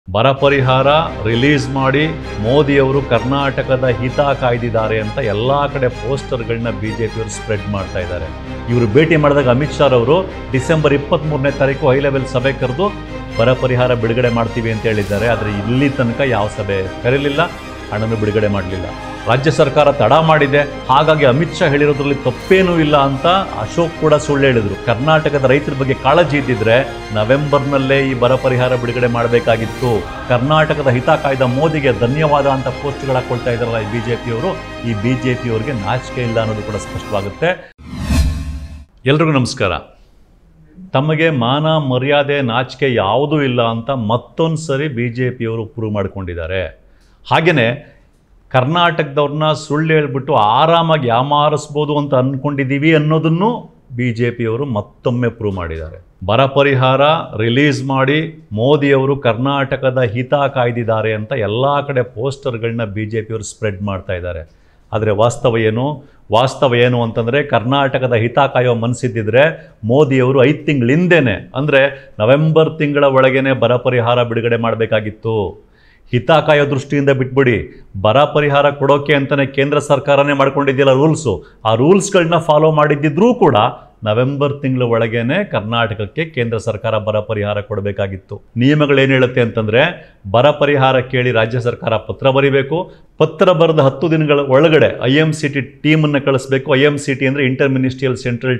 ಬರ ಪರಿಹಾರ ರಿಲೀಸ್ ಮಾಡಿ ಮೋದಿಯವರು ಕರ್ನಾಟಕದ ಹಿತ ಕಾಯ್ದಿದ್ದಾರೆ ಅಂತ ಎಲ್ಲ ಕಡೆ ಪೋಸ್ಟರ್ಗಳನ್ನ ಬಿಜೆಪಿಯವರು ಸ್ಪ್ರೆಡ್ ಮಾಡ್ತಾ ಇದ್ದಾರೆ. ಇವರು ಭೇಟಿ ಮಾಡಿದಾಗ ಅಮಿತ್ ಶಾ ಅವರು ಡಿಸೆಂಬರ್ 23ನೇ ತಾರೀಕು ಹೈ ಲೆವೆಲ್ ಸಭೆ ಕರೆದು ಬರ ಪರಿಹಾರ ಬಿಡುಗಡೆ ಮಾಡ್ತೀವಿ ಅಂತ ಹೇಳಿದ್ದಾರೆ. ಆದರೆ ಇಲ್ಲಿ ತನಕ ಯಾವ ಸಭೆ ಕರೀಲಿಲ್ಲ, ಹಣನೂ ಬಿಡುಗಡೆ ಮಾಡಲಿಲ್ಲ. ರಾಜ್ಯ ಸರ್ಕಾರ ತಡ ಮಾಡಿದೆ, ಹಾಗಾಗಿ ಅಮಿತ್ ಶಾ ಹೇಳಿರೋದ್ರಲ್ಲಿ ತಪ್ಪೇನೂ ಇಲ್ಲ ಅಂತ ಅಶೋಕ್ ಕೂಡ ಸುಳ್ಳು ಹೇಳಿದರು. ಕರ್ನಾಟಕದ ರೈತರ ಬಗ್ಗೆ ಕಾಳಜಿ ಇದ್ದಿದ್ರೆ ನವೆಂಬರ್ನಲ್ಲೇ ಈ ಬರ ಪರಿಹಾರ ಬಿಡುಗಡೆ ಮಾಡಬೇಕಾಗಿತ್ತು. ಕರ್ನಾಟಕದ ಹಿತ ಕಾಯ್ದ ಮೋದಿಗೆ ಧನ್ಯವಾದ ಅಂತ ಪೋಸ್ಟ್ಗಳು ಹಾಕೊಳ್ತಾ ಇದ್ದಾರಲ್ಲ ಈ ಬಿಜೆಪಿಯವರು, ಈ ಬಿಜೆಪಿಯವರಿಗೆ ನಾಚಿಕೆ ಇಲ್ಲ ಅನ್ನೋದು ಕೂಡ ಸ್ಪಷ್ಟವಾಗುತ್ತೆ. ಎಲ್ರಿಗೂ ನಮಸ್ಕಾರ. ತಮಗೆ ಮಾನ ಮರ್ಯಾದೆ ನಾಚಿಕೆ ಯಾವುದೂ ಇಲ್ಲ ಅಂತ ಮತ್ತೊಂದು ಸರಿ ಬಿಜೆಪಿಯವರು ಪ್ರೂವ್ ಮಾಡ್ಕೊಂಡಿದ್ದಾರೆ. ಹಾಗೆಯೇ ಕರ್ನಾಟಕದವ್ರನ್ನ ಸುಳ್ಳು ಹೇಳ್ಬಿಟ್ಟು ಆರಾಮಾಗಿ ಯಾಮಾರಿಸ್ಬೋದು ಅಂತ ಅಂದ್ಕೊಂಡಿದ್ದೀವಿ ಅನ್ನೋದನ್ನು ಬಿಜೆಪಿಯವರು ಮತ್ತೊಮ್ಮೆ ಪ್ರೂವ್ ಮಾಡಿದ್ದಾರೆ. ಬರ ಪರಿಹಾರ ರಿಲೀಸ್ ಮಾಡಿ ಮೋದಿಯವರು ಕರ್ನಾಟಕದ ಹಿತ ಕಾಯ್ದಿದ್ದಾರೆ ಅಂತ ಎಲ್ಲ ಕಡೆ ಪೋಸ್ಟರ್ಗಳನ್ನ ಬಿಜೆಪಿಯವರು ಸ್ಪ್ರೆಡ್ ಮಾಡ್ತಾ ಇದ್ದಾರೆ. ಆದರೆ ವಾಸ್ತವ ಏನು ಅಂತಂದರೆ ಕರ್ನಾಟಕದ ಹಿತ ಕಾಯೋ ಮನಸ್ಸಿದ್ದಿದ್ರೆ ಮೋದಿಯವರು 5 ತಿಂಗಳ ಹಿಂದೆನೇ ಅಂದರೆ ನವೆಂಬರ್ ತಿಂಗಳ ಒಳಗೇನೆ ಬರ ಪರಿಹಾರ ಬಿಡುಗಡೆ ಮಾಡಬೇಕಾಗಿತ್ತು. ಹಿತ ಕಾಯೋ ದೃಷ್ಟಿಯಿಂದ ಬಿಟ್ಬಿಡಿ, ಬರ ಪರಿಹಾರ ಕೊಡೋಕೆ ಅಂತಲೇ ಕೇಂದ್ರ ಸರ್ಕಾರನೇ ಮಾಡ್ಕೊಂಡಿದ್ದಿಲ್ಲ ರೂಲ್ಸು. ಆ ರೂಲ್ಸ್ಗಳನ್ನ ಫಾಲೋ ಮಾಡಿದ್ದಿದ್ರೂ ಕೂಡ ನವೆಂಬರ್ ತಿಂಗಳ ಒಳಗೇನೆ ಕರ್ನಾಟಕಕ್ಕೆ ಕೇಂದ್ರ ಸರ್ಕಾರ ಬರ ಪರಿಹಾರ ಕೊಡಬೇಕಾಗಿತ್ತು. ನಿಯಮಗಳೇನು ಹೇಳುತ್ತೆ ಅಂತಂದರೆ ಬರ ಪರಿಹಾರ ಕೇಳಿ ರಾಜ್ಯ ಸರ್ಕಾರ ಪತ್ರ ಬರೀಬೇಕು. ಪತ್ರ ಬರೆದ 10 ದಿನಗಳ ಒಳಗಡೆ IMCT ಟೀಮನ್ನು ಕಳಿಸ್ಬೇಕು. IMCT ಅಂದರೆ inter ministerial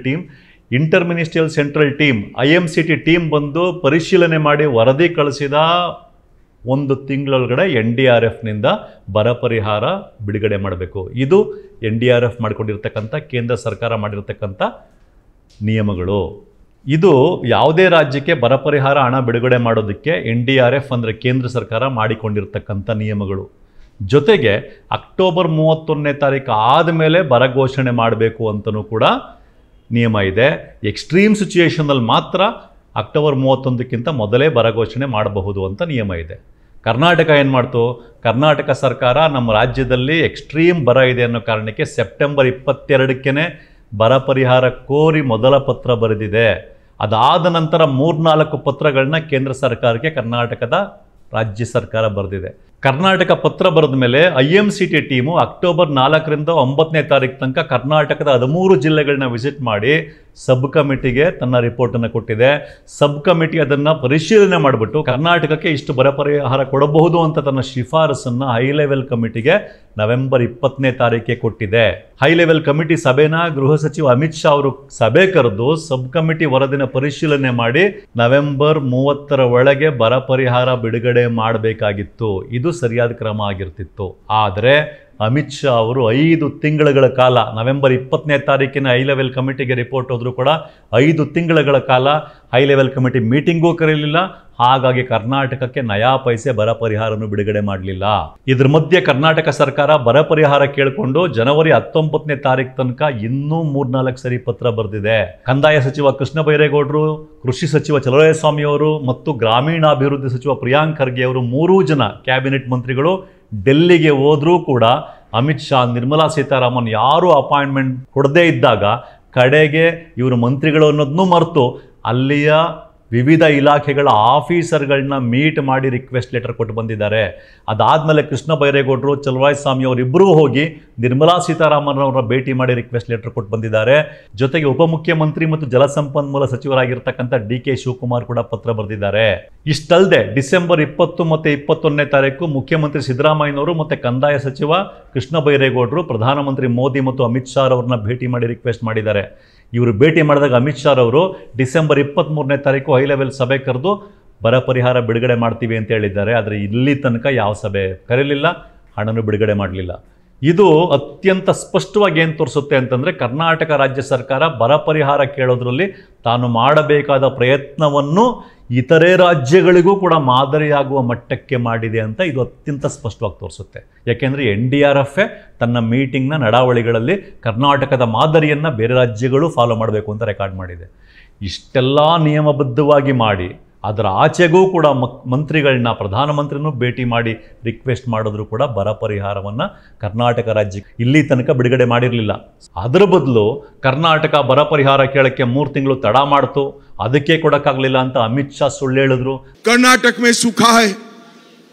central team IMCT team ಬಂದು ಪರಿಶೀಲನೆ ಮಾಡಿ ವರದಿ ಕಳಿಸಿದ 1 ತಿಂಗಳೊಳಗಡೆ NDRFನಿಂದ ಬರ ಪರಿಹಾರ ಬಿಡುಗಡೆ ಮಾಡಬೇಕು. ಇದು NDRF ಮಾಡಿಕೊಂಡಿರ್ತಕ್ಕಂಥ ಕೇಂದ್ರ ಸರ್ಕಾರ ಮಾಡಿರ್ತಕ್ಕಂಥ ನಿಯಮಗಳು. ಇದು ಯಾವುದೇ ರಾಜ್ಯಕ್ಕೆ ಬರ ಪರಿಹಾರ ಹಣ ಬಿಡುಗಡೆ ಮಾಡೋದಕ್ಕೆ NDRF ಅಂದರೆ ಕೇಂದ್ರ ಸರ್ಕಾರ ಮಾಡಿಕೊಂಡಿರ್ತಕ್ಕಂಥ ನಿಯಮಗಳು. ಜೊತೆಗೆ ಅಕ್ಟೋಬರ್ 31ನೇ ತಾರೀಕು ಆದಮೇಲೆ ಬರ ಘೋಷಣೆ ಮಾಡಬೇಕು ಅಂತಲೂ ಕೂಡ ನಿಯಮ ಇದೆ. ಎಕ್ಸ್ಟ್ರೀಮ್ ಸಿಚುಯೇಷನಲ್ಲಿ ಮಾತ್ರ ಅಕ್ಟೋಬರ್ 31ಕ್ಕಿಂತ ಮೊದಲೇ ಬರ ಘೋಷಣೆ ಮಾಡಬಹುದು ಅಂತ ನಿಯಮ ಇದೆ. ಕರ್ನಾಟಕ ಏನು ಮಾಡ್ತು? ಕರ್ನಾಟಕ ಸರ್ಕಾರ ನಮ್ಮ ರಾಜ್ಯದಲ್ಲಿ ಎಕ್ಸ್ಟ್ರೀಮ್ ಬರ ಇದೆ ಅನ್ನೋ ಕಾರಣಕ್ಕೆ ಸೆಪ್ಟೆಂಬರ್ 22ಕ್ಕೇ ಬರ ಪರಿಹಾರ ಕೋರಿ ಮೊದಲ ಪತ್ರ ಬರೆದಿದೆ. ಅದಾದ ನಂತರ 3-4 ಪತ್ರಗಳನ್ನ ಕೇಂದ್ರ ಸರ್ಕಾರಕ್ಕೆ ಕರ್ನಾಟಕದ ರಾಜ್ಯ ಸರ್ಕಾರ ಬರೆದಿದೆ. ಕರ್ನಾಟಕ ಪತ್ರ ಬರೆದ ಮೇಲೆ IMCT ಟೀಮು ಅಕ್ಟೋಬರ್ 4ರಿಂದ 9ನೇ ತಾರೀಕು ತನಕ ಕರ್ನಾಟಕದ 13 ಜಿಲ್ಲೆಗಳನ್ನ ವಿಸಿಟ್ ಮಾಡಿ ಸಬ್ ಕಮಿಟಿಗೆ ತನ್ನ ರಿಪೋರ್ಟನ್ನು ಕೊಟ್ಟಿದೆ. ಸಬ್ ಕಮಿಟಿ ಅದನ್ನು ಪರಿಶೀಲನೆ ಮಾಡಿಬಿಟ್ಟು ಕರ್ನಾಟಕಕ್ಕೆ ಇಷ್ಟು ಬರ ಪರಿಹಾರ ಕೊಡಬಹುದು ಅಂತ ತನ್ನ ಶಿಫಾರಸನ್ನು ಹೈ ಲೆವೆಲ್ ಕಮಿಟಿಗೆ ನವೆಂಬರ್ 20ನೇ ತಾರೀಕಿಗೆ ಕೊಟ್ಟಿದೆ. ಹೈ ಲೆವೆಲ್ ಕಮಿಟಿ ಸಭೆನ ಗೃಹ ಸಚಿವ ಅಮಿತ್ ಶಾ ಅವರು ಸಭೆ ಕರೆದು ಸಬ್ ಕಮಿಟಿ ವರದಿನ ಪರಿಶೀಲನೆ ಮಾಡಿ ನವೆಂಬರ್ 30ರ ಒಳಗೆ ಬರ ಪರಿಹಾರ ಬಿಡುಗಡೆ ಮಾಡಬೇಕಾಗಿತ್ತು. ಇದು ಸರಿಯಾದ ಕ್ರಮ ಆಗಿರ್ತಿತ್ತು. ಆದರೆ ಅಮಿತ್ ಶಾ ಅವರು 5 ತಿಂಗಳ ಕಾಲ ನವೆಂಬರ್ 20ನೇ ತಾರೀಕಿನ ಹೈ ಲೆವೆಲ್ ಕಮಿಟಿಗೆ ರಿಪೋರ್ಟ್ ಹೋದರೂ ಕೂಡ 5 ತಿಂಗಳ ಕಾಲ ಹೈ ಲೆವೆಲ್ ಕಮಿಟಿ ಮೀಟಿಂಗೂ ಕರೀಲಿಲ್ಲ. ಹಾಗಾಗಿ ಕರ್ನಾಟಕಕ್ಕೆ ನಯಾ ಪೈಸೆ ಬರ ಪರಿಹಾರವನ್ನು ಬಿಡುಗಡೆ ಮಾಡಲಿಲ್ಲ. ಇದ್ರ ಮಧ್ಯೆ ಕರ್ನಾಟಕ ಸರ್ಕಾರ ಬರ ಪರಿಹಾರ ಕೇಳಿಕೊಂಡು ಜನವರಿ 19ನೇ ತಾರೀಕು ತನಕ ಇನ್ನೂ 3-4 ಸರಿ ಪತ್ರ ಬರೆದಿದೆ. ಕಂದಾಯ ಸಚಿವ ಕೃಷ್ಣ ಬೈರೇಗೌಡರು, ಕೃಷಿ ಸಚಿವ ಚಲುವರಾಯಸ್ವಾಮಿ ಅವರು ಮತ್ತು ಗ್ರಾಮೀಣಾಭಿವೃದ್ಧಿ ಸಚಿವ ಪ್ರಿಯಾಂಕ್ ಖರ್ಗೆ ಅವರು 3 ಜನ ಕ್ಯಾಬಿನೆಟ್ ಮಂತ್ರಿಗಳು ಡೆಲ್ಲಿಗೆ ಹೋದರೂ ಕೂಡ ಅಮಿತ್ ಶಾ, ನಿರ್ಮಲಾ ಸೀತಾರಾಮನ್ ಯಾರೂ ಅಪಾಯಿಂಟ್ಮೆಂಟ್ ಕೊಡದೇ ಇದ್ದಾಗ ಕಡೆಗೆ ಇವರು ಮಂತ್ರಿಗಳು ಅನ್ನೋದನ್ನೂ ಮರೆತು ಅಲ್ಲಿಯ ವಿವಿಧ ಇಲಾಖೆಗಳ ಆಫೀಸರ್ಗಳನ್ನ ಮೀಟ್ ಮಾಡಿ ರಿಕ್ವೆಸ್ಟ್ ಲೆಟರ್ ಕೊಟ್ಟು ಬಂದಿದ್ದಾರೆ. ಅದಾದಮೇಲೆ ಕೃಷ್ಣ ಬೈರೇಗೌಡರು, ಚಲುವರಾಯಸ್ವಾಮಿ ಅವರಿಬ್ಬರೂ ಹೋಗಿ ನಿರ್ಮಲಾ ಸೀತಾರಾಮನ್ ಅವರ ಭೇಟಿ ಮಾಡಿ ರಿಕ್ವೆಸ್ಟ್ ಲೆಟರ್ ಕೊಟ್ಟು ಬಂದಿದ್ದಾರೆ. ಜೊತೆಗೆ ಉಪಮುಖ್ಯಮಂತ್ರಿ ಮತ್ತು ಜಲಸಂಪನ್ಮೂಲ ಸಚಿವರಾಗಿರ್ತಕ್ಕಂಥ DK ಶಿವಕುಮಾರ್ ಕೂಡ ಪತ್ರ ಬರೆದಿದ್ದಾರೆ. ಇಷ್ಟಲ್ಲದೆ ಡಿಸೆಂಬರ್ 20 ಮತ್ತು 21ನೇ ತಾರೀಕು ಮುಖ್ಯಮಂತ್ರಿ ಸಿದ್ದರಾಮಯ್ಯನವರು ಮತ್ತು ಕಂದಾಯ ಸಚಿವ ಕೃಷ್ಣ ಬೈರೇಗೌಡರು ಪ್ರಧಾನಮಂತ್ರಿ ಮೋದಿ ಮತ್ತು ಅಮಿತ್ ಶಾ ಅವರನ್ನ ಭೇಟಿ ಮಾಡಿ ರಿಕ್ವೆಸ್ಟ್ ಮಾಡಿದ್ದಾರೆ. ಇವರು ಭೇಟಿ ಮಾಡಿದಾಗ ಅಮಿತ್ ಶಾ ಅವರು ಡಿಸೆಂಬರ್ 23ನೇ ತಾರೀಕು ಹೈ ಲೆವೆಲ್ ಸಭೆ ಕರೆದು ಬರ ಪರಿಹಾರ ಬಿಡುಗಡೆ ಮಾಡ್ತೀವಿ ಅಂತ ಹೇಳಿದ್ದಾರೆ. ಆದರೆ ಇಲ್ಲಿ ತನಕ ಯಾವ ಸಭೆ ಕರೀಲಿಲ್ಲ, ಹಣನೂ ಬಿಡುಗಡೆ ಮಾಡಲಿಲ್ಲ. ಇದು ಅತ್ಯಂತ ಸ್ಪಷ್ಟವಾಗಿ ಏನು ತೋರಿಸುತ್ತೆ ಅಂತಂದರೆ ಕರ್ನಾಟಕ ರಾಜ್ಯ ಸರ್ಕಾರ ಬರ ಪರಿಹಾರ ಕೇಳೋದ್ರಲ್ಲಿ ತಾನು ಮಾಡಬೇಕಾದ ಪ್ರಯತ್ನವನ್ನು ಇತರೆ ರಾಜ್ಯಗಳಿಗೂ ಕೂಡ ಮಾದರಿಯಾಗುವ ಮಟ್ಟಕ್ಕೆ ಮಾಡಿದೆ ಅಂತ ಇದು ಅತ್ಯಂತ ಸ್ಪಷ್ಟವಾಗಿ ತೋರಿಸುತ್ತೆ. ಯಾಕೆಂದರೆ NDRF ತನ್ನ ಮೀಟಿಂಗ್ನ ನಡಾವಳಿಗಳಲ್ಲಿ ಕರ್ನಾಟಕದ ಮಾದರಿಯನ್ನು ಬೇರೆ ರಾಜ್ಯಗಳು ಫಾಲೋ ಮಾಡಬೇಕು ಅಂತ ರೆಕಾರ್ಡ್ ಮಾಡಿದೆ. ಇಷ್ಟೆಲ್ಲ ನಿಯಮಬದ್ಧವಾಗಿ ಮಾಡಿ ಅದರ ಆಚೆಗೂ ಕೂಡ ಮಂತ್ರಿಗಳನ್ನ ಪ್ರಧಾನಮಂತ್ರಿನೂ ಭೇಟಿ ಮಾಡಿ ರಿಕ್ವೆಸ್ಟ್ ಮಾಡಿದ್ರು ಕೂಡ ಬರ ಪರಿಹಾರವನ್ನು ಕರ್ನಾಟಕ ರಾಜ್ಯಕ್ಕೆ ಇಲ್ಲಿ ತನಕ ಬಿಡುಗಡೆ ಮಾಡಿರಲಿಲ್ಲ. ಅದರ ಬದಲು ಕರ್ನಾಟಕ ಬರ ಪರಿಹಾರ ಕೇಳಕ್ಕೆ 3 ತಿಂಗಳು ತಡ ಮಾಡ್ತು, ಅದಕ್ಕೆ ಕೊಡಕ್ಕಾಗಲಿಲ್ಲ ಅಂತ ಅಮಿತ್ ಶಾ ಸುಳ್ಳು ಹೇಳಿದ್ರು. कर्नाटक में सूखा है,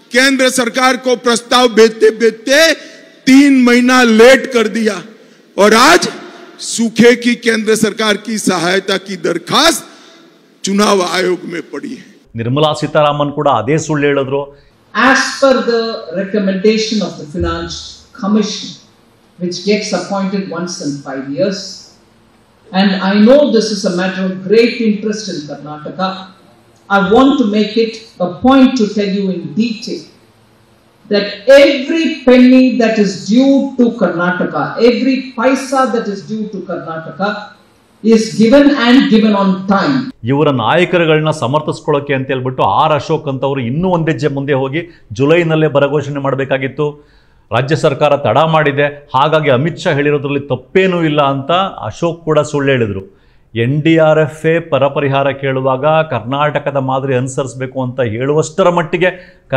केंद्र सरकार को प्रस्ताव भेजते भेजते 3 महीना लेट कर दिया और आज सूखे की केंद्र सरकार की सहायता की दरखास्त चुनाव आयोग में पड़ी है. ನಿರ್ಮಲಾ ಸೀತಾರಾಮನ್ ಕೂಡ ಅದೇ ಸುಳ್ಳು ಹೇಳಿದ್ರು. As per the recommendation of the Finance Commission, which gets appointed once in 5 years, and I know this is a matter of great interest in Karnataka, I want to make it a point to tell you in detail that every penny that is due to Karnataka, every paisa that is due to Karnataka is given and given on time. ಇವರ ನಾಯಕರುಗಳನ್ನ ಸಮರ್ಥಿಸ್ಕೊಳ್ಳೋಕೆ ಅಂತ ಹೇಳ್ಬಿಟ್ಟು R Ashok ಅಂತವರು ಇನ್ನೂ ಒಂದ್ ಹೆಜ್ಜೆ ಮುಂದೆ ಹೋಗಿ ಜುಲೈನಲ್ಲೇ ಬರಘೋಷಣೆ ಮಾಡಬೇಕಾಗಿತ್ತು. ರಾಜ್ಯ ಸರ್ಕಾರ ತಡ ಮಾಡಿದೆ, ಹಾಗಾಗಿ ಅಮಿತ್ ಶಾ ಹೇಳಿರೋದ್ರಲ್ಲಿ ತಪ್ಪೇನೂ ಇಲ್ಲ ಅಂತ ಅಶೋಕ್ ಕೂಡ ಸುಳ್ಳು ಹೇಳಿದರು. NDRF ಬರ ಪರಿಹಾರ ಕೇಳುವಾಗ ಕರ್ನಾಟಕದ ಮಾದರಿ ಅನುಸರಿಸಬೇಕು ಅಂತ ಹೇಳುವಷ್ಟರ ಮಟ್ಟಿಗೆ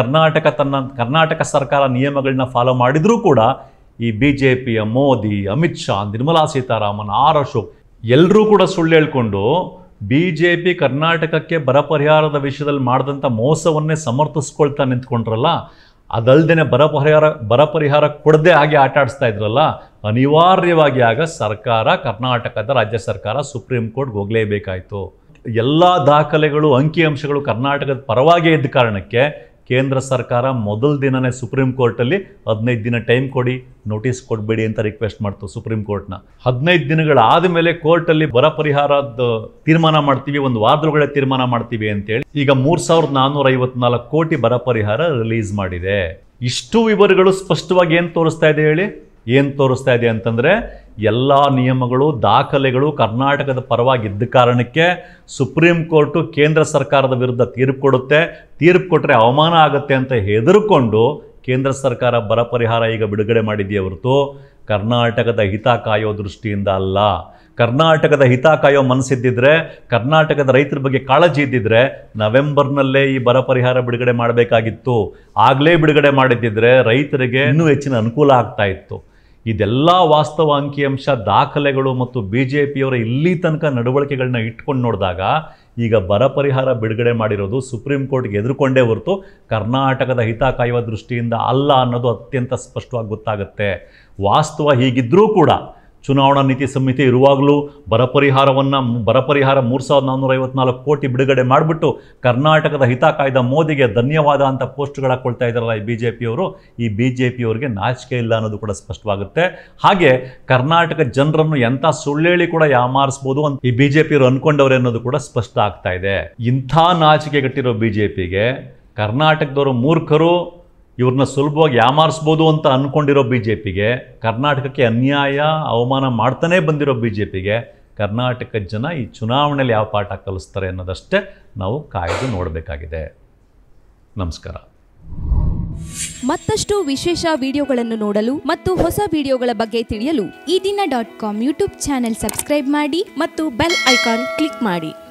ಕರ್ನಾಟಕ ಸರ್ಕಾರ ನಿಯಮಗಳನ್ನ ಫಾಲೋ ಮಾಡಿದರೂ ಕೂಡ ಈ BJPಯ ಮೋದಿ, ಅಮಿತ್ ಶಾ, ನಿರ್ಮಲಾ ಸೀತಾರಾಮನ್, ಆರ್ ಅಶೋಕ್ ಎಲ್ಲರೂ ಕೂಡ ಸುಳ್ಳು ಹೇಳ್ಕೊಂಡು BJP ಕರ್ನಾಟಕಕ್ಕೆ ಬರ ಪರಿಹಾರದ ವಿಷಯದಲ್ಲಿ ಮಾಡಿದಂಥ ಮೋಸವನ್ನೇ ಸಮರ್ಥಿಸ್ಕೊಳ್ತಾ ನಿಂತ್ಕೊಂಡ್ರಲ್ಲ, ಅದಲ್ದೇ ಬರ ಪರಿಹಾರ ಕೊಡದೆ ಹಾಗೆ ಆಟ ಆಡಿಸ್ತಾ ಇದ್ರಲ್ಲ, ಅನಿವಾರ್ಯವಾಗಿ ಆಗ ಕರ್ನಾಟಕದ ರಾಜ್ಯ ಸರ್ಕಾರ ಸುಪ್ರೀಂ ಕೋರ್ಟ್ಗೆ ಹೋಗಲೇಬೇಕಾಯಿತು. ಎಲ್ಲ ದಾಖಲೆಗಳು ಅಂಕಿಅಂಶಗಳು ಕರ್ನಾಟಕದ ಪರವಾಗಿ ಇದ್ದ ಕಾರಣಕ್ಕೆ ಕೇಂದ್ರ ಸರ್ಕಾರ ಮೊದಲ ದಿನನೇ ಸುಪ್ರೀಂ ಕೋರ್ಟಲ್ಲಿ 15 ದಿನ ಟೈಮ್ ಕೊಡಿ, ನೋಟಿಸ್ ಕೊಡಬೇಡಿ ಅಂತ ರಿಕ್ವೆಸ್ಟ್ ಮಾಡ್ತು ಸುಪ್ರೀಂ ಕೋರ್ಟ್ನ. 15 ದಿನಗಳಾದ ಮೇಲೆ ಕೋರ್ಟಲ್ಲಿ ಬರ ಪರಿಹಾರದ ತೀರ್ಮಾನ ಮಾಡ್ತೀವಿ, ಒಂದು ವಾರದೊಳಗಡೆ ತೀರ್ಮಾನ ಮಾಡ್ತೀವಿ ಅಂತೇಳಿ ಈಗ 3454 ಕೋಟಿ ಬರ ಪರಿಹಾರ ರಿಲೀಸ್ ಮಾಡಿದೆ. ಇಷ್ಟು ವಿವರಗಳು ಸ್ಪಷ್ಟವಾಗಿ ಏನು ತೋರಿಸ್ತಾ ಇದೆ ಹೇಳಿ? ಏನು ತೋರಿಸ್ತಾ ಇದೆ ಅಂತಂದರೆ ಎಲ್ಲ ನಿಯಮಗಳು ದಾಖಲೆಗಳು ಕರ್ನಾಟಕದ ಪರವಾಗಿದ್ದ ಕಾರಣಕ್ಕೆ ಸುಪ್ರೀಂ ಕೋರ್ಟು ಕೇಂದ್ರ ಸರ್ಕಾರದ ವಿರುದ್ಧ ತೀರ್ಪು ಕೊಡುತ್ತೆ, ತೀರ್ಪು ಕೊಟ್ಟರೆ ಅವಮಾನ ಆಗುತ್ತೆ ಅಂತ ಹೆದರ್ಕೊಂಡು ಕೇಂದ್ರ ಸರ್ಕಾರ ಬರ ಪರಿಹಾರ ಈಗ ಬಿಡುಗಡೆ ಮಾಡಿದೆಯೇ ಹೊರತು ಕರ್ನಾಟಕದ ಹಿತ ಕಾಯೋ ದೃಷ್ಟಿಯಿಂದ ಅಲ್ಲ. ಕರ್ನಾಟಕದ ಹಿತ ಕಾಯೋ ಮನಸ್ಸಿದ್ದಿದ್ರೆ, ಕರ್ನಾಟಕದ ರೈತರ ಬಗ್ಗೆ ಕಾಳಜಿ ಇದ್ದಿದ್ರೆ ನವೆಂಬರ್ನಲ್ಲೇ ಈ ಬರ ಪರಿಹಾರ ಬಿಡುಗಡೆ ಮಾಡಬೇಕಾಗಿತ್ತು. ಆಗಲೇ ಬಿಡುಗಡೆ ಮಾಡಿದ್ದಿದ್ರೆ ರೈತರಿಗೆ ಇನ್ನೂ ಹೆಚ್ಚಿನ ಅನುಕೂಲ ಆಗ್ತಾ ಇತ್ತು. ಇದೆಲ್ಲ ವಾಸ್ತವ ಅಂಕಿಅಂಶ ದಾಖಲೆಗಳು ಮತ್ತು BJPಯವರ ಇಲ್ಲಿ ತನಕ ನಡವಳಿಕೆಗಳನ್ನ ಇಟ್ಕೊಂಡು ನೋಡಿದಾಗ ಈಗ ಬರ ಪರಿಹಾರ ಬಿಡುಗಡೆ ಮಾಡಿರೋದು ಸುಪ್ರೀಂ ಕೋರ್ಟ್ಗೆ ಎದುರುಕೊಂಡೇ ಹೊರತು ಕರ್ನಾಟಕದ ಹಿತ ಕಾಯುವ ದೃಷ್ಟಿಯಿಂದ ಅಲ್ಲ ಅನ್ನೋದು ಅತ್ಯಂತ ಸ್ಪಷ್ಟವಾಗಿ ಗೊತ್ತಾಗುತ್ತೆ. ವಾಸ್ತವ ಹೀಗಿದ್ದರೂ ಕೂಡ ಚುನಾವಣಾ ನೀತಿ ಸಂಹಿತೆ ಇರುವಾಗಲೂ ಬರ ಪರಿಹಾರ 3454 ಕೋಟಿ ಬಿಡುಗಡೆ ಮಾಡಿಬಿಟ್ಟು ಕರ್ನಾಟಕದ ಹಿತ ಕಾಯ್ದ ಮೋದಿಗೆ ಧನ್ಯವಾದ ಅಂತ ಪೋಸ್ಟ್ಗಳು ಹಾಕ್ಕೊಳ್ತಾ ಇದ್ದಾರಲ್ಲ ಈ BJPಯವರು, ಈ BJPಯವರಿಗೆ ನಾಚಿಕೆ ಇಲ್ಲ ಅನ್ನೋದು ಕೂಡ ಸ್ಪಷ್ಟವಾಗುತ್ತೆ. ಹಾಗೆ ಕರ್ನಾಟಕ ಜನರನ್ನು ಎಂಥ ಸುಳ್ಳೇಳಿ ಕೂಡ ಯಾಮಾರಿಸ್ಬೋದು ಅಂತ ಈ BJPಯವರು ಅಂದ್ಕೊಂಡವ್ರೆ ಅನ್ನೋದು ಕೂಡ ಸ್ಪಷ್ಟ ಆಗ್ತಾ ಇದೆ. ಇಂಥ ನಾಚಿಕೆಗಟ್ಟಿರೋ BJPಗೆ ಕರ್ನಾಟಕದವರು ಮೂರ್ಖರು, ಇವ್ರನ್ನ ಸುಲಭವಾಗಿ ಯಾಮಾರಿಸ್ಬೋದು ಅಂತ ಅಂದ್ಕೊಂಡಿರೋ BJPಗೆ, ಕರ್ನಾಟಕಕ್ಕೆ ಅನ್ಯಾಯ ಅವಮಾನ ಮಾಡ್ತಾನೇ ಬಂದಿರೋ BJPಗೆ ಕರ್ನಾಟಕದ ಜನ ಈ ಚುನಾವಣೆಯಲ್ಲಿ ಯಾವ ಪಾಠ ಕಲಿಸ್ತಾರೆ ಅನ್ನೋದಷ್ಟೇ ನಾವು ಕಾಯ್ದು ನೋಡಬೇಕಾಗಿದೆ. ನಮಸ್ಕಾರ. ಮತ್ತಷ್ಟು ವಿಶೇಷ ವಿಡಿಯೋಗಳನ್ನು ನೋಡಲು ಮತ್ತು ಹೊಸ ವಿಡಿಯೋಗಳ ಬಗ್ಗೆ ತಿಳಿಯಲು ಈ ದಿನ .com ಯೂಟ್ಯೂಬ್ ಚಾನೆಲ್ ಸಬ್ಸ್ಕ್ರೈಬ್ ಮಾಡಿ ಮತ್ತು ಬೆಲ್ ಐಕಾನ್ ಕ್ಲಿಕ್ ಮಾಡಿ.